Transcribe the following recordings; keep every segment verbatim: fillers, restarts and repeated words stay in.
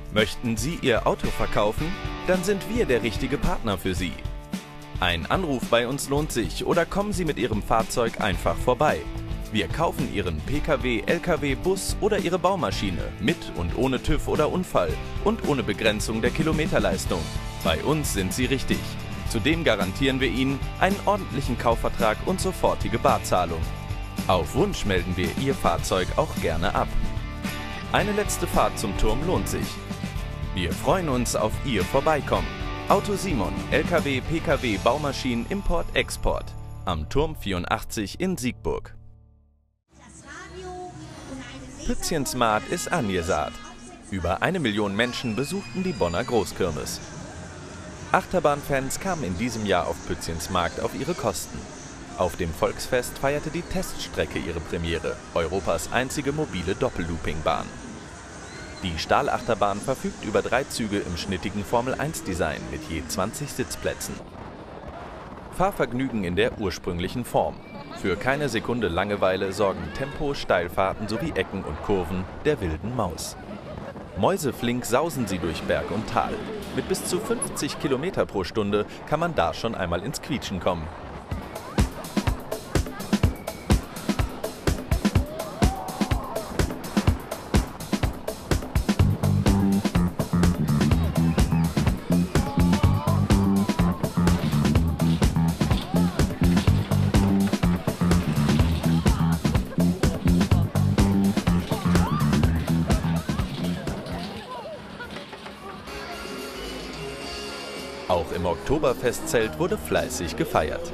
Möchten Sie Ihr Auto verkaufen? Dann sind wir der richtige Partner für Sie. Ein Anruf bei uns lohnt sich oder kommen Sie mit Ihrem Fahrzeug einfach vorbei. Wir kaufen Ihren Pkw, Lkw, Bus oder Ihre Baumaschine mit und ohne TÜV oder Unfall und ohne Begrenzung der Kilometerleistung. Bei uns sind Sie richtig. Zudem garantieren wir Ihnen einen ordentlichen Kaufvertrag und sofortige Barzahlung. Auf Wunsch melden wir Ihr Fahrzeug auch gerne ab. Eine letzte Fahrt zum Turm lohnt sich. Wir freuen uns auf Ihr Vorbeikommen. Auto Simon, Lkw, Pkw, Baumaschinen, Import, Export. Am Turm vierundachtzig in Siegburg. Pützchensmarkt ist angesagt. Über eine Million Menschen besuchten die Bonner Großkirmes. Achterbahnfans kamen in diesem Jahr auf Pützchensmarkt auf ihre Kosten. Auf dem Volksfest feierte die Teststrecke ihre Premiere, Europas einzige mobile Doppelloopingbahn. Die Stahlachterbahn verfügt über drei Züge im schnittigen Formel eins Design mit je zwanzig Sitzplätzen. Fahrvergnügen in der ursprünglichen Form. Für keine Sekunde Langeweile sorgen Tempo, Steilfahrten sowie Ecken und Kurven der wilden Maus. Mäuseflink sausen sie durch Berg und Tal. Mit bis zu fünfzig Kilometer pro Stunde kann man da schon einmal ins Quietschen kommen. Auch im Oktoberfestzelt wurde fleißig gefeiert.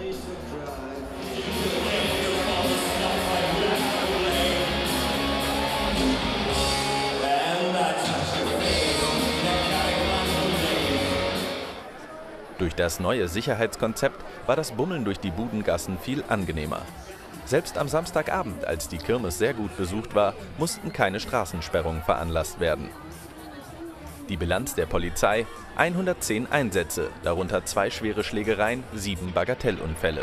Durch das neue Sicherheitskonzept war das Bummeln durch die Budengassen viel angenehmer. Selbst am Samstagabend, als die Kirmes sehr gut besucht war, mussten keine Straßensperrungen veranlasst werden. Die Bilanz der Polizei: hundertzehn Einsätze, darunter zwei schwere Schlägereien, sieben Bagatellunfälle.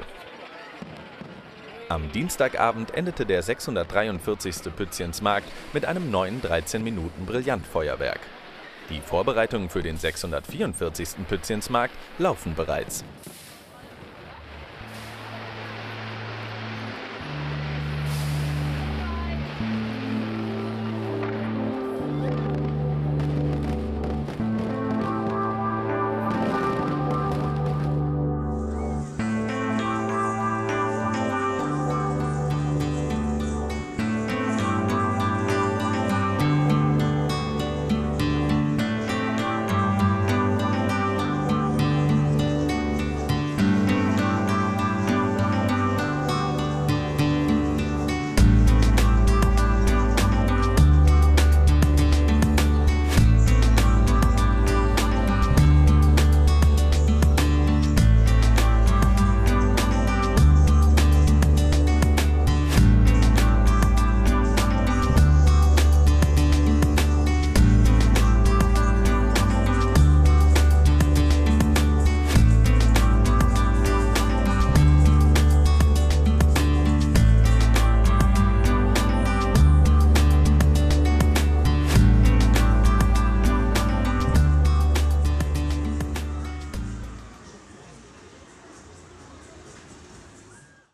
Am Dienstagabend endete der sechshundertdreiundvierzigste Pützchensmarkt mit einem neuen dreizehn Minuten Brillantfeuerwerk. Die Vorbereitungen für den sechshundertvierundvierzigsten Pützchensmarkt laufen bereits.